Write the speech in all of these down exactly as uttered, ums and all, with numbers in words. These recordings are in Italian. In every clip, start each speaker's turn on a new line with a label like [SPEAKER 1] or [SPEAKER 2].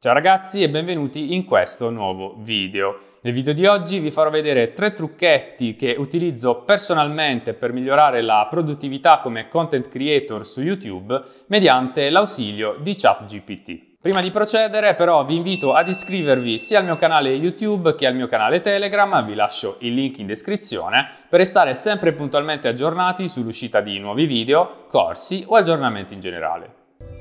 [SPEAKER 1] Ciao ragazzi e benvenuti in questo nuovo video. Nel video di oggi vi farò vedere tre trucchetti che utilizzo personalmente per migliorare la produttività come content creator su YouTube mediante l'ausilio di ChatGPT. Prima di procedere però vi invito ad iscrivervi sia al mio canale YouTube che al mio canale Telegram, vi lascio il link in descrizione, per restare sempre puntualmente aggiornati sull'uscita di nuovi video, corsi o aggiornamenti in generale.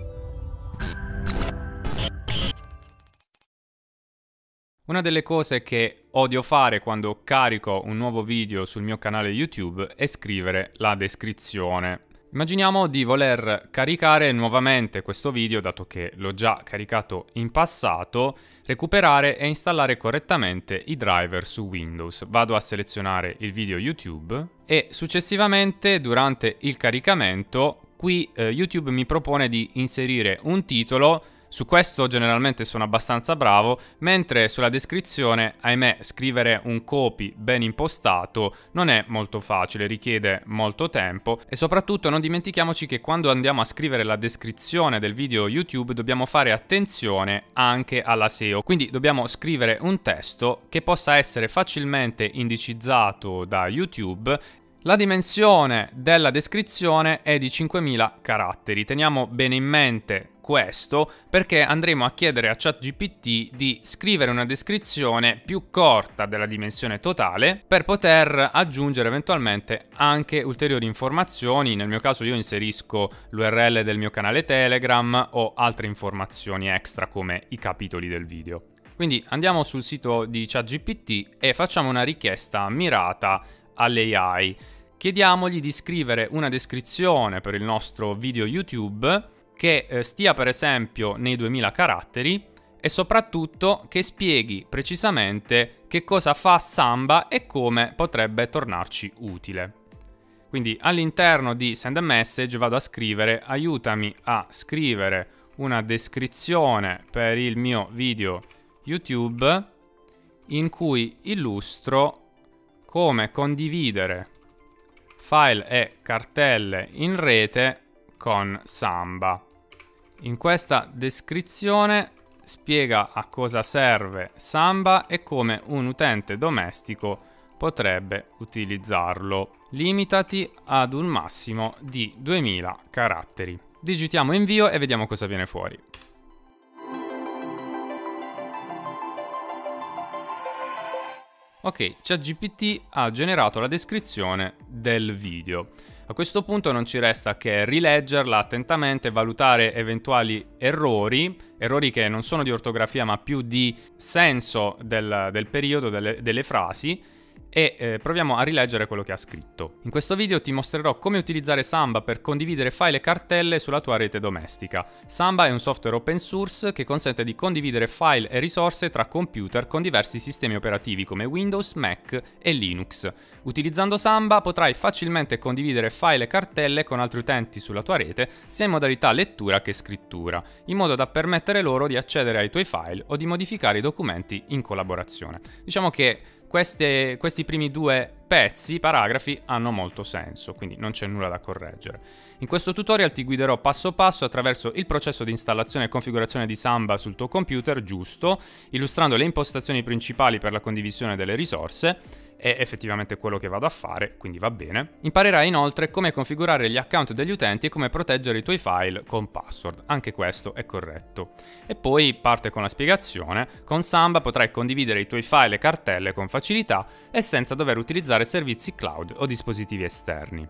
[SPEAKER 1] Una delle cose che odio fare quando carico un nuovo video sul mio canale YouTube è scrivere la descrizione. Immaginiamo di voler caricare nuovamente questo video, dato che l'ho già caricato in passato, recuperare e installare correttamente i driver su Windows. Vado a selezionare il video YouTube e successivamente durante il caricamento qui eh, YouTube mi propone di inserire un titolo. Su questo generalmente sono abbastanza bravo, mentre sulla descrizione, ahimè, scrivere un copy ben impostato non è molto facile, richiede molto tempo e soprattutto non dimentichiamoci che quando andiamo a scrivere la descrizione del video YouTube dobbiamo fare attenzione anche alla S E O, quindi dobbiamo scrivere un testo che possa essere facilmente indicizzato da YouTube. La dimensione della descrizione è di cinquemila caratteri, teniamo bene in mente questo perché andremo a chiedere a ChatGPT di scrivere una descrizione più corta della dimensione totale per poter aggiungere eventualmente anche ulteriori informazioni. Nel mio caso io inserisco l'U R L del mio canale Telegram o altre informazioni extra come i capitoli del video. Quindi andiamo sul sito di ChatGPT e facciamo una richiesta mirata all'A I. Chiediamogli di scrivere una descrizione per il nostro video YouTube che eh, stia per esempio nei duemila caratteri e soprattutto che spieghi precisamente che cosa fa Samba e come potrebbe tornarci utile. Quindi all'interno di Send a Message vado a scrivere: aiutami a scrivere una descrizione per il mio video YouTube in cui illustro come condividere file e cartelle in rete con Samba. In questa descrizione spiega a cosa serve Samba e come un utente domestico potrebbe utilizzarlo. Limitati ad un massimo di duemila caratteri. Digitiamo invio e vediamo cosa viene fuori. Ok, ChatGPT ha generato la descrizione del video. A questo punto non ci resta che rileggerla attentamente, valutare eventuali errori, errori che non sono di ortografia ma più di senso del, del periodo, delle, delle frasi, e eh, proviamo a rileggere quello che ha scritto. In questo video ti mostrerò come utilizzare Samba per condividere file e cartelle sulla tua rete domestica. Samba è un software open source che consente di condividere file e risorse tra computer con diversi sistemi operativi come Windows, Mac e Linux. Utilizzando Samba potrai facilmente condividere file e cartelle con altri utenti sulla tua rete, sia in modalità lettura che scrittura, in modo da permettere loro di accedere ai tuoi file o di modificare i documenti in collaborazione. Diciamo che Queste, questi primi due pezzi, paragrafi, hanno molto senso, quindi non c'è nulla da correggere. In questo tutorial ti guiderò passo passo attraverso il processo di installazione e configurazione di Samba sul tuo computer, giusto, illustrando le impostazioni principali per la condivisione delle risorse. È effettivamente quello che vado a fare, quindi va bene. Imparerai inoltre come configurare gli account degli utenti e come proteggere i tuoi file con password, anche questo è corretto. E poi parte con la spiegazione: con Samba potrai condividere i tuoi file e cartelle con facilità e senza dover utilizzare servizi cloud o dispositivi esterni.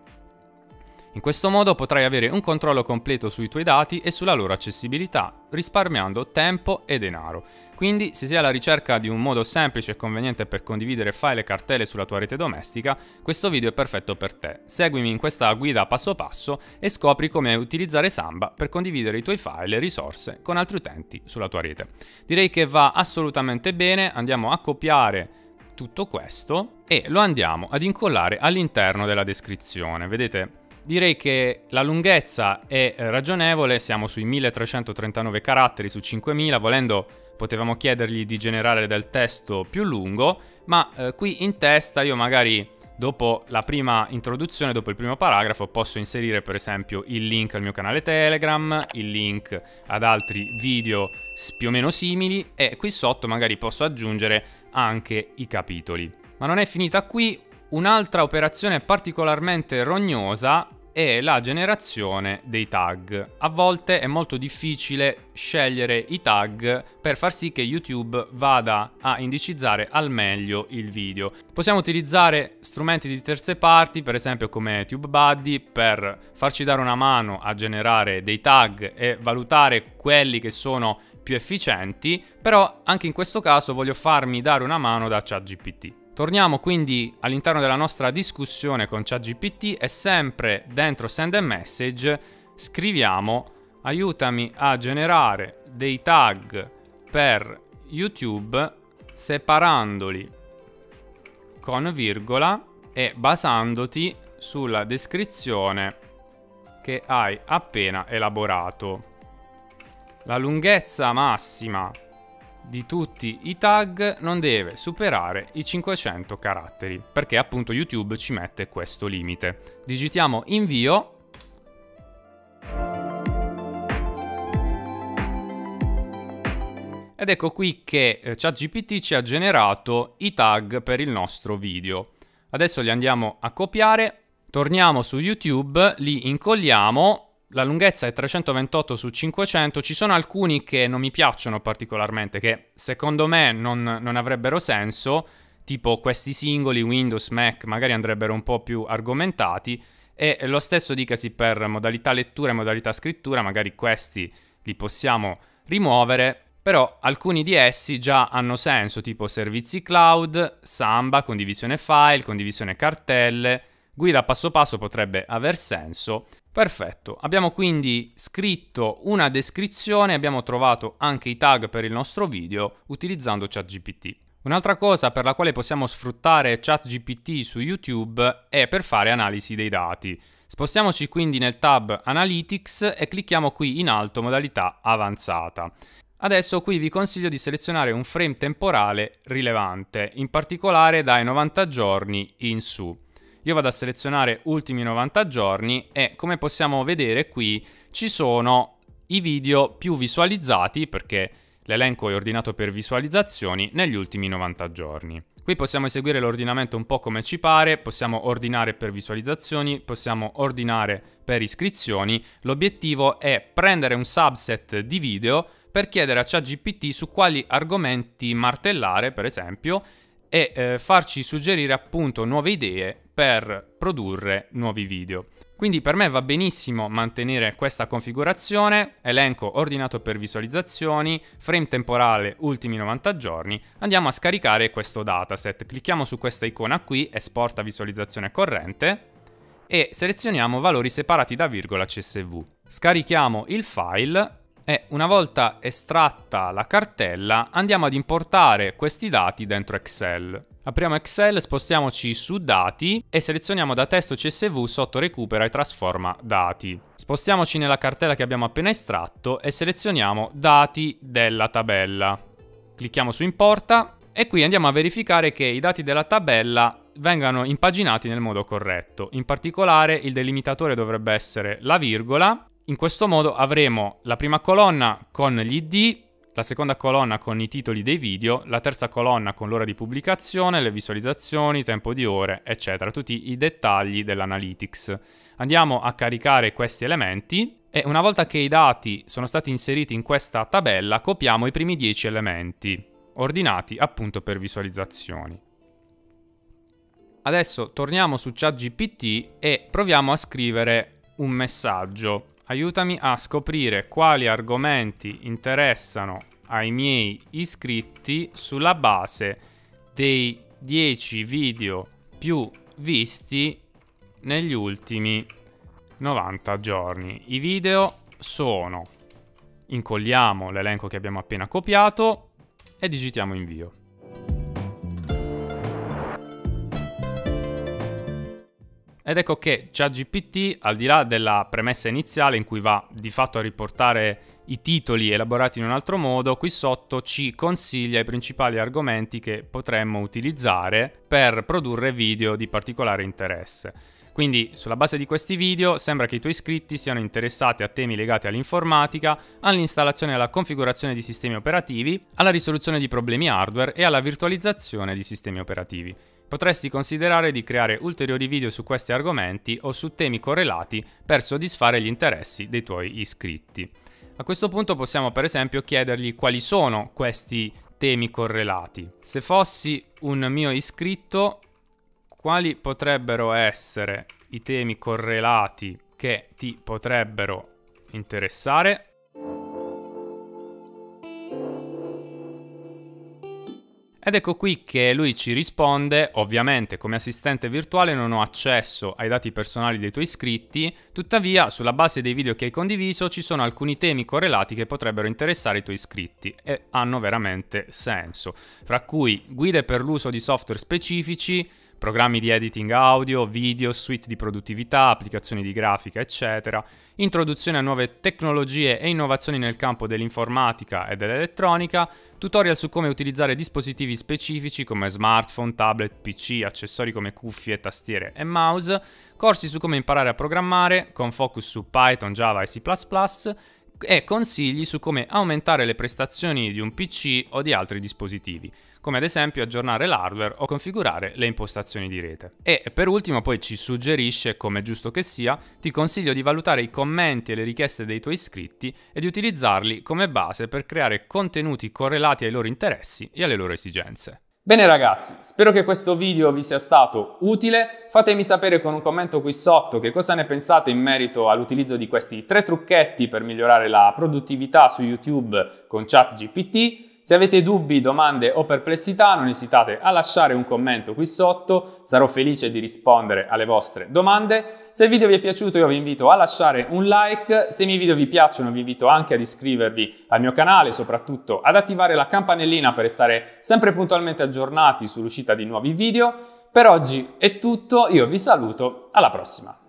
[SPEAKER 1] In questo modo potrai avere un controllo completo sui tuoi dati e sulla loro accessibilità, risparmiando tempo e denaro. Quindi, se sei alla ricerca di un modo semplice e conveniente per condividere file e cartelle sulla tua rete domestica, questo video è perfetto per te. Seguimi in questa guida passo passo e scopri come utilizzare Samba per condividere i tuoi file e risorse con altri utenti sulla tua rete. Direi che va assolutamente bene, andiamo a copiare tutto questo e lo andiamo ad incollare all'interno della descrizione. Vedete? Direi che la lunghezza è ragionevole, siamo sui milletrecentotrentanove caratteri su cinquemila, volendo potevamo chiedergli di generare del testo più lungo, ma eh, qui in testa io magari dopo la prima introduzione, dopo il primo paragrafo, posso inserire per esempio il link al mio canale Telegram, il link ad altri video più o meno simili, e qui sotto magari posso aggiungere anche i capitoli. Ma non è finita qui. Un'altra operazione particolarmente rognosa è la generazione dei tag. A volte è molto difficile scegliere i tag per far sì che YouTube vada a indicizzare al meglio il video. Possiamo utilizzare strumenti di terze parti, per esempio come TubeBuddy, per farci dare una mano a generare dei tag e valutare quelli che sono più efficienti, però anche in questo caso voglio farmi dare una mano da ChatGPT. Torniamo quindi all'interno della nostra discussione con ChatGPT e sempre dentro Send a Message scriviamo: aiutami a generare dei tag per YouTube separandoli con virgola e basandoti sulla descrizione che hai appena elaborato. La lunghezza massima di tutti i tag non deve superare i cinquecento caratteri, perché appunto YouTube ci mette questo limite. Digitiamo invio. Ed ecco qui che ChatGPT ci ha generato i tag per il nostro video. Adesso li andiamo a copiare, torniamo su YouTube, li incolliamo. La lunghezza è trecentoventotto su cinquecento, ci sono alcuni che non mi piacciono particolarmente, che secondo me non, non avrebbero senso, tipo questi singoli, Windows, Mac, magari andrebbero un po' più argomentati, e lo stesso dicasi per modalità lettura e modalità scrittura, magari questi li possiamo rimuovere, però alcuni di essi già hanno senso, tipo servizi cloud, Samba, condivisione file, condivisione cartelle, guida passo passo potrebbe aver senso. Perfetto, abbiamo quindi scritto una descrizione, abbiamo trovato anche i tag per il nostro video utilizzando ChatGPT. Un'altra cosa per la quale possiamo sfruttare ChatGPT su YouTube è per fare analisi dei dati. Spostiamoci quindi nel tab Analytics e clicchiamo qui in alto modalità avanzata. Adesso qui vi consiglio di selezionare un frame temporale rilevante, in particolare dai novanta giorni in su. Io vado a selezionare ultimi novanta giorni e come possiamo vedere qui ci sono i video più visualizzati, perché l'elenco è ordinato per visualizzazioni, negli ultimi novanta giorni. Qui possiamo eseguire l'ordinamento un po' come ci pare, possiamo ordinare per visualizzazioni, possiamo ordinare per iscrizioni. L'obiettivo è prendere un subset di video per chiedere a ChatGPT su quali argomenti martellare, per esempio, e eh, farci suggerire appunto nuove idee per produrre nuovi video. Quindi per me va benissimo mantenere questa configurazione, elenco ordinato per visualizzazioni, frame temporale ultimi novanta giorni. Andiamo a scaricare questo dataset, clicchiamo su questa icona qui, esporta visualizzazione corrente, e selezioniamo valori separati da virgola C S V. Scarichiamo il file e una volta estratta la cartella andiamo ad importare questi dati dentro Excel. Apriamo Excel, spostiamoci su dati e selezioniamo da testo C S V sotto recupera e trasforma dati. Spostiamoci nella cartella che abbiamo appena estratto e selezioniamo dati della tabella. Clicchiamo su importa e qui andiamo a verificare che i dati della tabella vengano impaginati nel modo corretto. In particolare il delimitatore dovrebbe essere la virgola. In questo modo avremo la prima colonna con gli I D, la seconda colonna con i titoli dei video, la terza colonna con l'ora di pubblicazione, le visualizzazioni, tempo di ore, eccetera, tutti i dettagli dell'analytics. Andiamo a caricare questi elementi e una volta che i dati sono stati inseriti in questa tabella, copiamo i primi dieci elementi, ordinati appunto per visualizzazioni. Adesso torniamo su ChatGPT e proviamo a scrivere un messaggio. Aiutami a scoprire quali argomenti interessano ai miei iscritti sulla base dei dieci video più visti negli ultimi novanta giorni. I video sono, incolliamo l'elenco che abbiamo appena copiato e digitiamo invio. Ed ecco che ChatGPT, al di là della premessa iniziale in cui va di fatto a riportare i titoli elaborati in un altro modo, qui sotto ci consiglia i principali argomenti che potremmo utilizzare per produrre video di particolare interesse. Quindi, sulla base di questi video, sembra che i tuoi iscritti siano interessati a temi legati all'informatica, all'installazione e alla configurazione di sistemi operativi, alla risoluzione di problemi hardware e alla virtualizzazione di sistemi operativi. Potresti considerare di creare ulteriori video su questi argomenti o su temi correlati per soddisfare gli interessi dei tuoi iscritti. A questo punto possiamo per esempio chiedergli quali sono questi temi correlati. Se fossi un mio iscritto, quali potrebbero essere i temi correlati che ti potrebbero interessare? Ed ecco qui che lui ci risponde: ovviamente come assistente virtuale non ho accesso ai dati personali dei tuoi iscritti, tuttavia sulla base dei video che hai condiviso ci sono alcuni temi correlati che potrebbero interessare i tuoi iscritti e hanno veramente senso, fra cui guide per l'uso di software specifici, programmi di editing audio, video, suite di produttività, applicazioni di grafica, eccetera, introduzione a nuove tecnologie e innovazioni nel campo dell'informatica e dell'elettronica, tutorial su come utilizzare dispositivi specifici come smartphone, tablet, P C, accessori come cuffie, tastiere e mouse, corsi su come imparare a programmare con focus su Python, Java e C plus plus, e consigli su come aumentare le prestazioni di un P C o di altri dispositivi, come ad esempio aggiornare l'hardware o configurare le impostazioni di rete. E per ultimo poi ci suggerisce, come è giusto che sia, ti consiglio di valutare i commenti e le richieste dei tuoi iscritti e di utilizzarli come base per creare contenuti correlati ai loro interessi e alle loro esigenze. Bene ragazzi, spero che questo video vi sia stato utile. Fatemi sapere con un commento qui sotto che cosa ne pensate in merito all'utilizzo di questi tre trucchetti per migliorare la produttività su YouTube con ChatGPT. Se avete dubbi, domande o perplessità, non esitate a lasciare un commento qui sotto, sarò felice di rispondere alle vostre domande. Se il video vi è piaciuto io vi invito a lasciare un like, se i miei video vi piacciono vi invito anche ad iscrivervi al mio canale, soprattutto ad attivare la campanellina per restare sempre puntualmente aggiornati sull'uscita di nuovi video. Per oggi è tutto, io vi saluto, alla prossima!